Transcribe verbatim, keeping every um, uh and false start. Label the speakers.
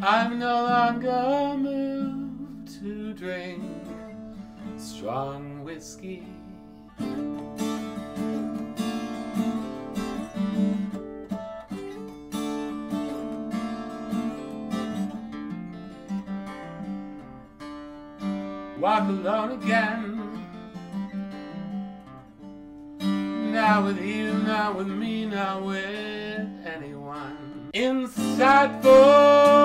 Speaker 1: I'm no longer moved to drink strong whiskey. Walk alone again. Now with you, not with me, not with anyone. Inside for